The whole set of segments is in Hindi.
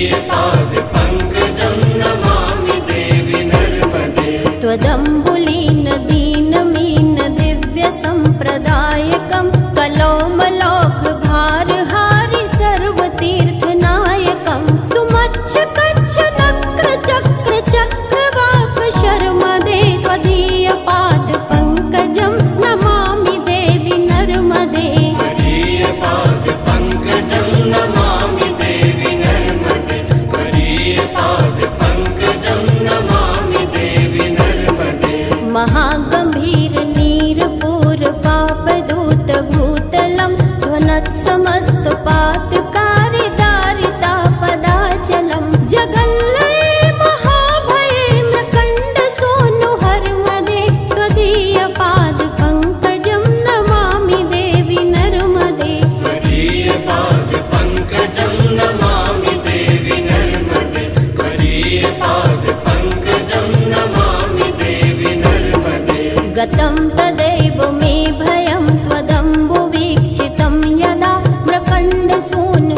त्वदीयपाद पंकजं नमामि देवी नर्मदे। त्वदम्बुलीन दीनमीन दिव्य संप्रदायकं कलौमलौघ भारहारि सर्वतीर्थनायकं सुमच्छ कच्छ नक्र चक्र चक्रवाक शर्मदे। त्वदीयपाद पंकजं नमामि देवी नर्मदे। त्वदीयपाद पंकजं नमामि देवी नर्मदे। त्वदीयपाद पंकजं नमामि देवी नर्मदे। महागंभीर नीरपूर पापदूत भूतलं ध्वनत्समस्त पातकारि दारिता पदाचलं जगल्लये महाभये मृकण्ड सोनु हर्मदे। त्वदीयपाद पंकजं नमामि देवी नर्मदे। त्वदीयपाद पंकजं नमामि देवी नर्मदे। त्वदीयपाद पंकजं नमामि देवी नर्मदे। गतं तदैव मे भयं त्वदम्बुवीक्षितं यदा मृकण्डसूनु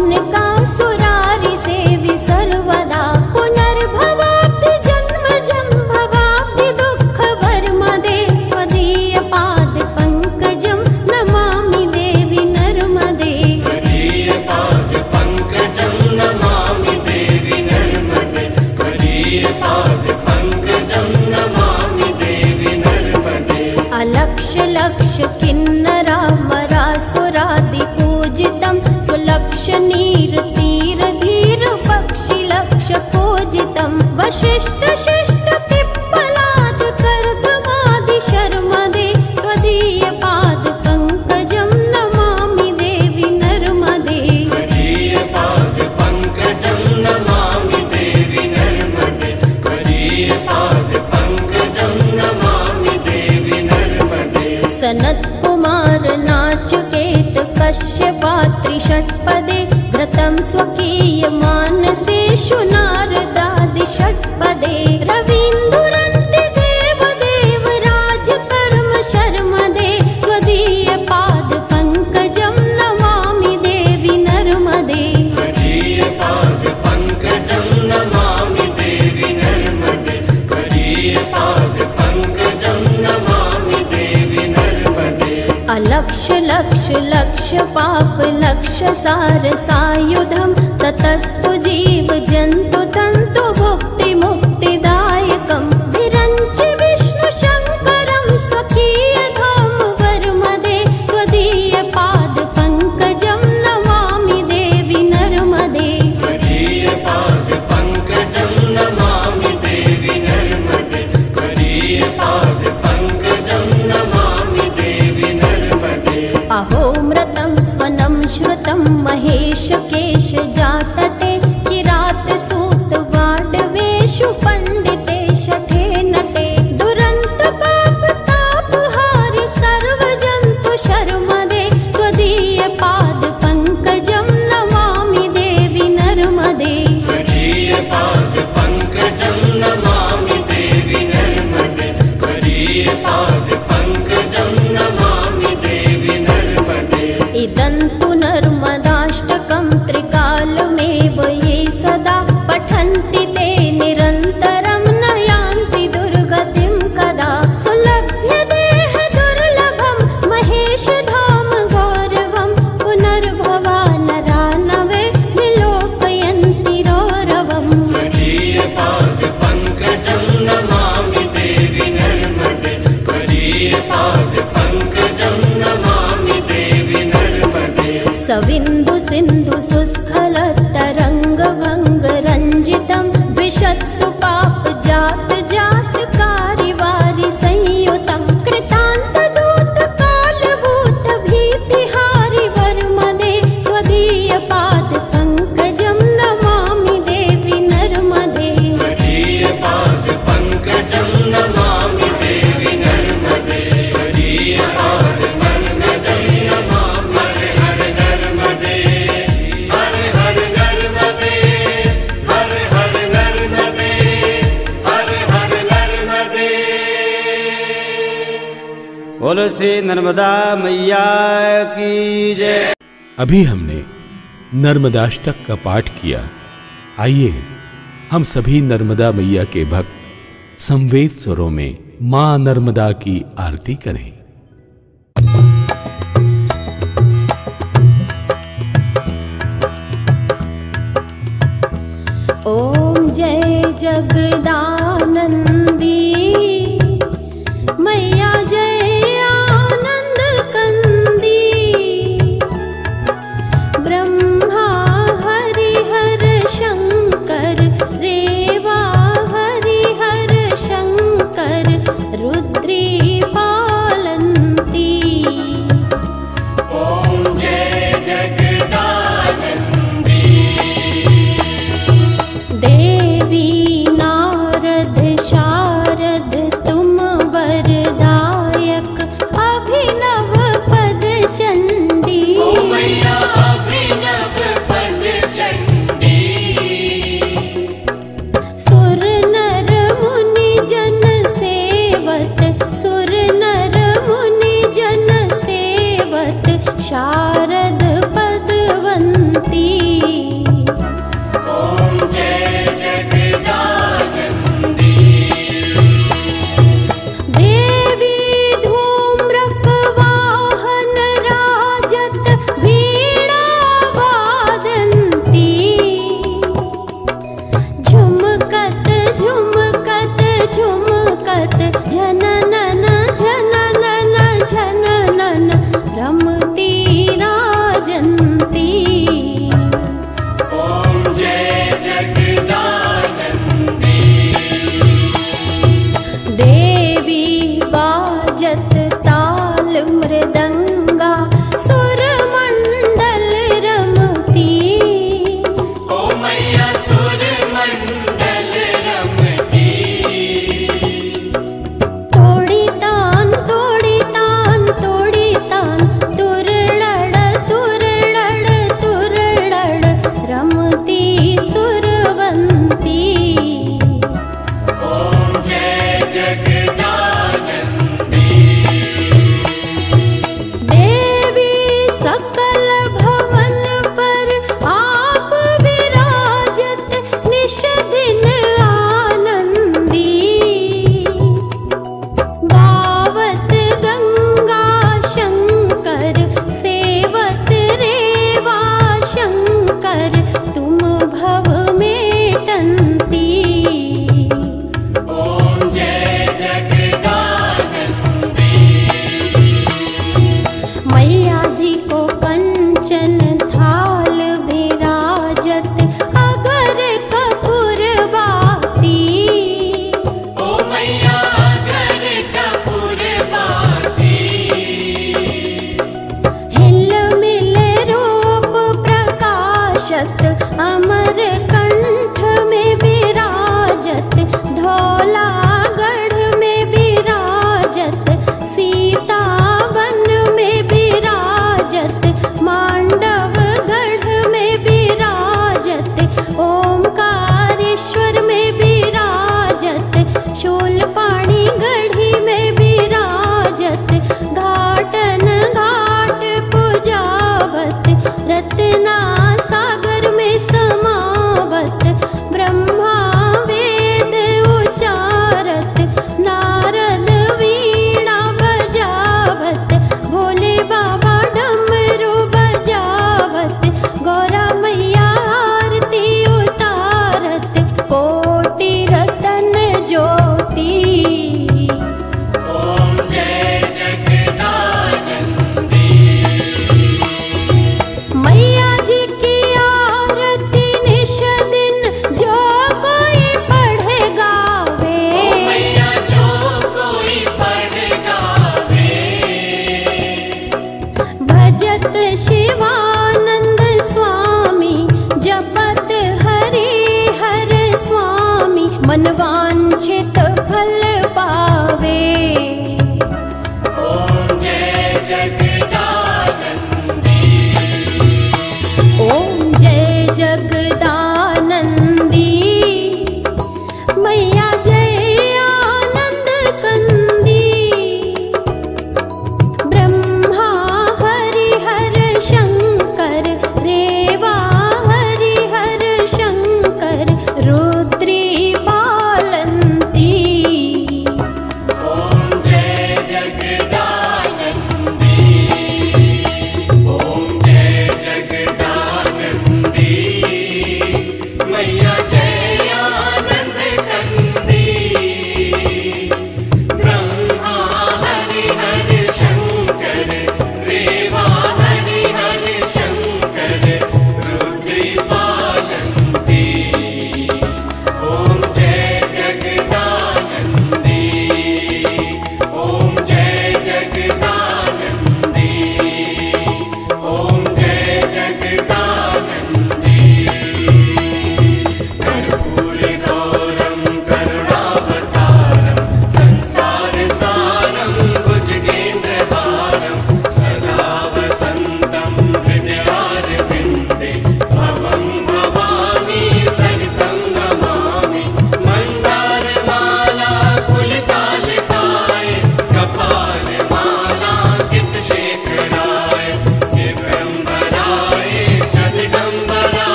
शौनकासुरारिसेवि सर्वदा। पुनर्भवाब्धि जन्मजं भवाब्धि दुःखवर्मदे। त्वदीयपाद पंकजं नमामि देवी नर्मदे। त्वदीयपाद पंकजं नमामि देवी नर्मदे। त्वदीयपाद पंकजं नमामि देवी नर्मदे। अलक्ष्य लक्ष्य किन्नरामरासुरादि पूजितं सुलक्ष्य नीर तीर धीर पक्षि लक्ष्य पूजितं वशिष्ठ शिष्ट पिप्पलाद कर्दमादि शर्मदे। त्वदीयपाद पंकजं नमामि देवी नर्मदे। त्वदीयपाद पंकजं नमामि देवी नर्मदे। त्वदीयपाद पंकजं नमामि देवी नर्मदे। सनत्कुमार नाचिकेत कश्यपात्रि षट्पदे व्रतं स्वकीय मानसेषु नारदादि षट्पदे। रवीन्दुरन्ति देवदेव राजकर्म शर्मदे। त्वदीयपाद पंकजं नमामि देवी नर्मदे। त्वदीयपाद पंकजं नमामि देवी नर्मदे। त्वदीयपाद पंकजं नमामि देवी नर्मदे। अलक्ष्य लक्ष्य लक्ष्य पाप लक्ष्य सार सायुधं ततस्तु जीव जन्तु तन्तु भुक्ति मुक्तिदायकं विरञ्च विष्णु शङ्करं स्वकीय धाम वर्मदे। त्वदीयपाद पंकजं नमामि देवी नर्मदे। त्वदीयपाद पंकजं नमामि देवी नर्मदे। त्वदीयपाद पंकजं नमामि देवी नर्मदे। अहोमृतं स्वनं श्रुतं महेश केश जातटे किरात सूत वाडवेषु पंडिते शठे नटे दुरंत पाप तापहारि सर्वजन्तु शर्मदे। त्वदीयपाद पंकजं नमामि देवी नर्मदे। त्वदीयपाद पंकजं नमामि देवी नर्मदे। त्वदीयपाद पंकजं नमामि देवी नर्मदे। इदं तु नर्मदाष्टकं त्रिकालमेव ये सदा पठन्ति ते निरन्तरं न यान्ति दुर्गतिं कदा। सुलभ्य देह दुर्लभं महेश धाम गौरवं पुनर्भवा नरा नवे विलोकयन्ति रौरवम्। त्वदीयपाद पंकजं नमामि देवी नर्मदे। त्वदीयपाद पंकजं नमामि देवी नर्मदे। सविन्दु सिन्धु सुस्खलत् तरङ्ग भङ्ग रञ्जितं द्विषत्सु पाप जात जात कारिवारि संयुतं कृतान्त दूत कालभूत भीतिहारि वर्मदे। त्वदीयपाद पंकजं नमामि देवी नर्मदे। त्वदीयपाद पंकजं नमामि देवी नर्मदे। त्वदीयपाद पंकजं नमामि। हर हर नर्मदे हर हर नर्मदे हर हर नर्मदे हर हर नर्मदे। बोलो श्री नर्मदा मैया की जय। अभी हमने नर्मदाष्टक का पाठ किया। आइए हम सभी नर्मदा मैया के भक्त संवेद स्वरों में मां नर्मदा की आरती करें। ओम जय जगदानंदी मैया जय आनंद कंदी, ब्रह्मा हरिहर शंकर रेवा हरिहर शंकर रुद्री पालंती। ओम जय जगदानंदी देवी नारद शारद तुम वरदायक अभिनव पद चंडी। ओ मैया अभिनव पद चंडी, सुर नर मुनि जन सेवत, सुर नर मुनि जन सेवत शारद पदवंती। ओम जय जगदानंदी देवी धूम्रक वाहन राजत वीणा वादंती। झुमकत झुमकत झुमकत झननन झननन झननन रमती राजंती। ओम जय जगदानंदी देवी बाजत ताल मृदंगा सुर मंडल रमती। ओ मैया सुर मंडल रमती। तोड़ी तान तोड़ी तान तोड़ी तान तुरड़ड़ तुरड़ड़ तुरड़ड़ रमती सुरवंती। ओम जय जगदानंदी देवी सकल भवन पर आप विराजत निश दिन आनंदी। गावत गंगा शंकर सेवत रेवा शंकर तुम भव में टंती। ओम जय जगदानंदी मैया जी को कंचन थाल विराजत अगर कपूर बाती। ओ मैया अगर कपूर बाती। हिल मिल रूप प्रकाशत अमर कंठ में विराजत धौला गढ़ में विराजत सीतावन में विराजत मांडव गढ़ में विराजत ओमकारेश्वर में विराजत शूलपाणी गढ़ी में विराजत घाटन घाट पुजावत रत्ना सागर में समावत ब्रह्मा वेद उचारत नारद वीणा बजावत भोले बाबा डमरू बजावत गौरा मैया आरती उतारत कोटि रतन ज्योति। ओम जय जगदानंदी मैया जी की आरती निश दिन जो कोई पढ़े गावे। ओ मैया जो कोई पढ़ गावे। भजत शिवानंद स्वामी जपत हरि हर स्वामी मन वांछित फल पावे। ओम जय जगदानंदी ओम जय जगदानंदी मैया जय आनंद कंदी। ब्रह्मा हरिहर शंकर रेवा हरिहर शंकर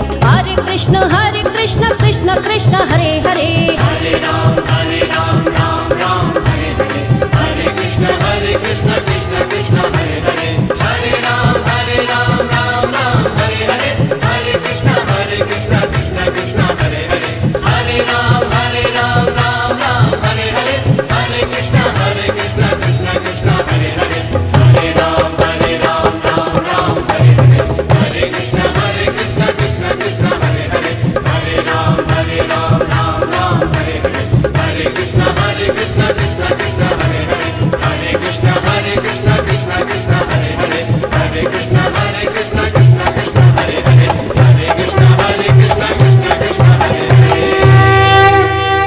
हरे कृष्ण कृष्ण कृष्ण हरे हरे। हरे राम राम राम हरे हरे। हरे कृष्ण कृष्ण कृष्ण हरे हरे। हरे राम राम हरे हरे। हरे कृष्ण कृष्ण कृष्ण हरे हरे। हरे राम राम हरे हरे। हरे कृष्ण कृष्ण कृष्ण हरे हरे। हरे राम राम हरे हरे। हरे कृष्ण कृष्ण कृष्ण हरे हरे। हरे राम राम हरे हरे। हरे कृष्ण कृष्ण कृष्ण हरे हरे। हरे कृष्ण कृष्ण कृष्ण हरे हरे। हरे कृष्ण कृष्ण कृष्ण हरे हरे। हरे कृष्ण कृष्ण कृष्ण हरे हरे।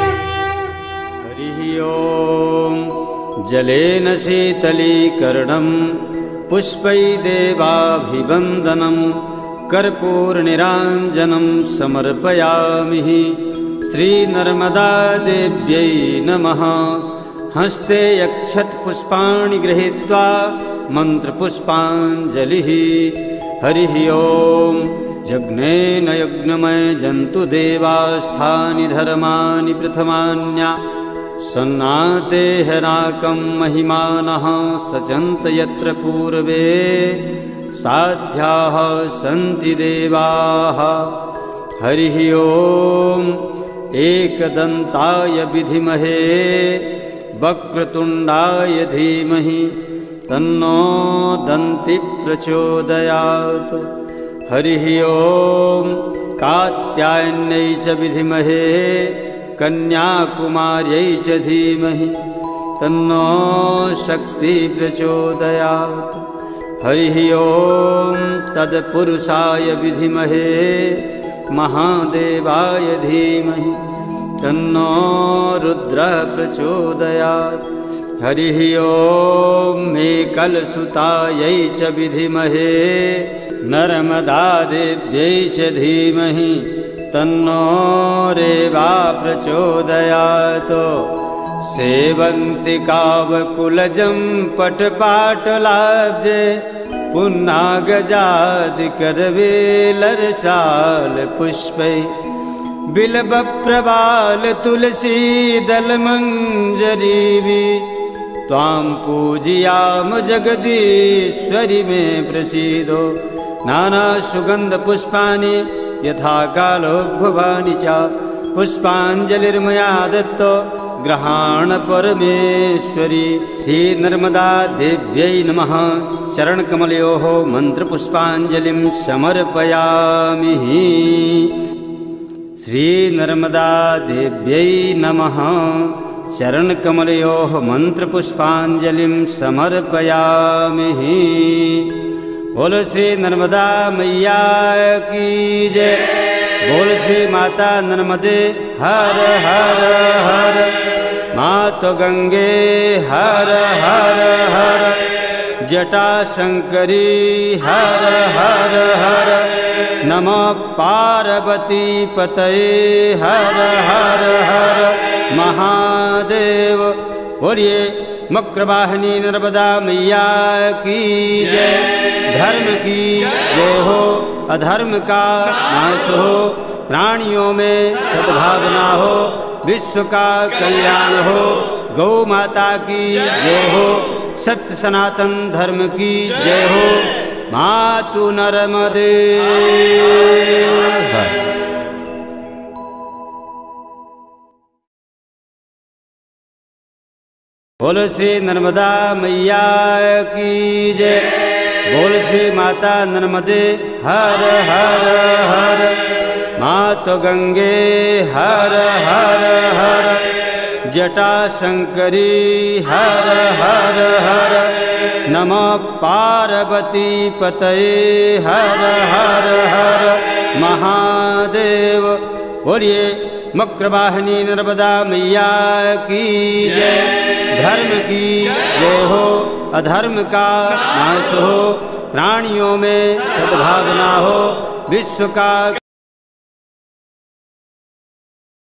हरि ओम। जलेन शीतलीकरणं पुष्पै देवाभिवन्दनं कर्पूरनिराञ्जनं समर्पयामि। श्रीनर्मदादेव्यै नमः। हस्ते यक्षत्पुष्पाणि गृहीत्वा मन्त्रपुष्पाञ्जलिः। हरिः ओम। यज्ञेन यज्ञमयजन्तु देवास्थानि धर्माणि प्रथमान्या सन्नाते हनाकं महिमानः सचन्त यत्र पूर्वे साध्याः सन्ति देवाः। हरिः ओम। एकदन्ताय विधिमहे वक्रतुण्डाय धीमहि तन्नो दन्ति प्रचोदयात्। हरिः ओम। कात्यायन्यै च विधिमहे कन्याकुमार्यै च धीमहि तन्नो शक्ति प्रचोदयात्। हरिः ओम। तत्पुरुषाय विधिमहे महादेवाय धीमहि तन्नो रुद्रः प्रचोदयात्। हरिः ओम। मेकलसुतायै च विधिमहे नर्मदादेव्यै च धीमहि तन्नो रेवा प्रचोदयात्। सेवन्ति कावकुलजं पटपाटलाब्जे पुन्नागजादिकरवेलरसाल पुष्पै बिल्वप्रवाल तुलसीदलमञ्जरीभिः त्वां पूजयाम जगदीश्वरि मे प्रसीदो। नानासुगन्धपुष्पाणि यथा कालोद्भवानि च पुष्पाञ्जलिर्मया दत्तो ग्रहाण परमेश्वरी। श्रीनर्मदा देव्यै नमः। चरणकमलयोः मन्त्रपुष्पाञ्जलिं समर्पयामि। श्रीनर्मदा देव्यै नमः। चरणकमलयोः मन्त्रपुष्पाञ्जलिं समर्पयामि। बोल श्री नर्मदा मैया की जय। बोल श्री माता नर्मदे हर हर हर। मातो गंगे हर हर हर। जटा शंकरी हर हर हर। नमो पार्वती पतये हर हर हर महादेव। बोलिए मक्रवाहिनी नर्मदा मैया की जय। धर्म की जय हो, अधर्म का नाश हो, प्राणियों में सद्भावना हो, विश्व का कल्याण हो। गौ माता की जय हो, सत्य सनातन धर्म की जय हो। मातु नर्मदे। बोल श्री नर्मदा मैया की जय। बोल श्री माता नर्मदे हर हर हर। मातो गंगे हर हर हर। जटा शंकरी हर हर हर। नमो पार्वती पतये हर हर हर महादेव। बोलिए मक्रवाहिनी नर्मदा मैया की जय। धर्म की जय हो, अधर्म का नाश हो, प्राणियों में सद्भावना हो, विश्व का